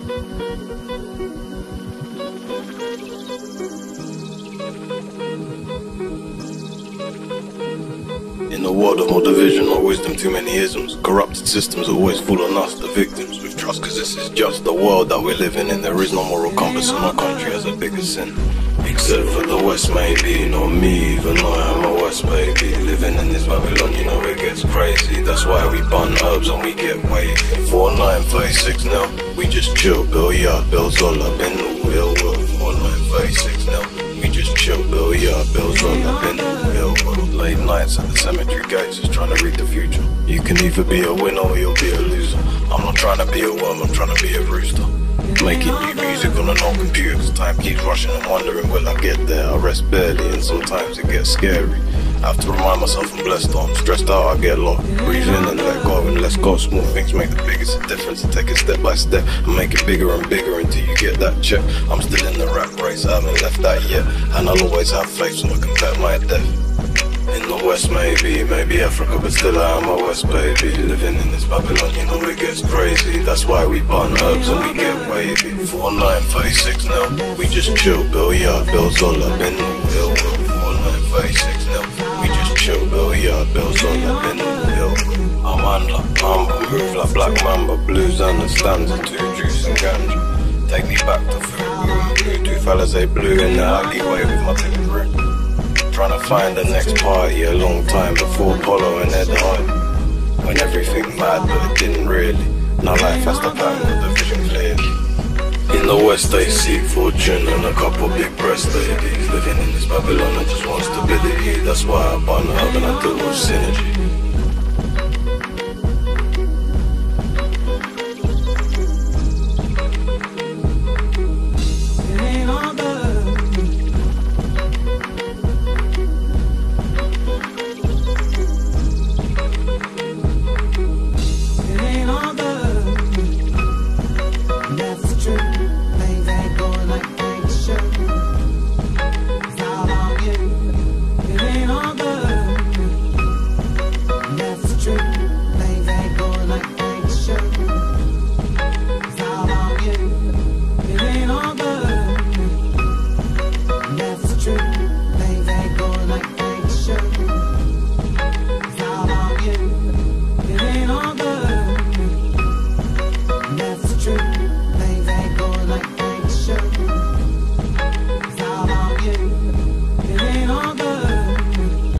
In a world of more division, no wisdom, too many isms. Corrupted systems always fall on us, the victims. With trust, cause this is just the world that we're living in. There is no moral compass, and no country has a bigger sin. Except for the West, maybe. Not me, even though I'm a West baby. Living in this Babylon, you know it gets crazy. That's why we bun herbs and we get wavy. 4936 now, we just chill. Bill Yard, bills all up in the real world. 4936 now, we just chill. Bill Yard, bills all up in the real world. Late nights at the cemetery gates, just trying to read the future. You can either be a winner or you'll be a loser. I'm not trying to be a worm, I'm trying to be a rooster. Making new music on an old computer, cause time keeps rushing and wondering will I get there. I rest barely and sometimes it gets scary. I have to remind myself I'm blessed, though I'm stressed out, I get lost. Breathe in and let go and let's go. Small things make the biggest difference, and take it step by step and make it bigger and bigger until you get that check. I'm still in the rap race, I haven't left that yet, and I'll always have faith so I can bet my death. In the West maybe Africa, but still I am a West baby. Living in this Babylon, you know it gets crazy. That's why we bun herbs and we get wavy. 4936 now, we just chill. Bill Yard, bills all up in the real world. 4936 now, we just chill. Bill Yard, bills all up in the real world. I'm under, move like Black Mamba. Blues and the stanza, two juice and ganja. Take me back to food, two fellas they blue in the alleyway with my ticket room. Trying to find the next party a long time before Polo and Ed Hart. When everything mad but it didn't really. Now life has to plan with the vision clearly. In the West they seek fortune and a couple big breast ladies. Living in this Babylon I just want stability. That's why I bun herb and I do with synergy.